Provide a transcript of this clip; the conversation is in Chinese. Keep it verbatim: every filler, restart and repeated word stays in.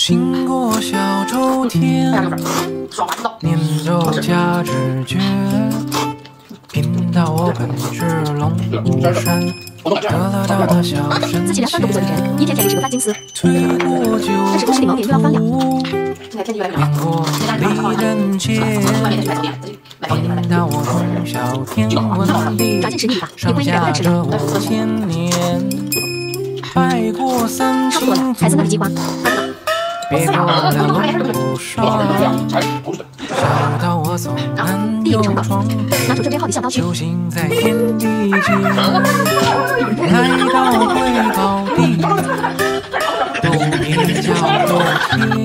行过小周天，念咒加直觉，引导我奔至龙虎山。得了道的小神仙，推过九重苦，遍过离人间，引导我通晓天文地，上下这五千年，拜过三清祖。别过了龙虎霜，小到我从南游闯，修行在天地间，来到会高地，都别叫做天。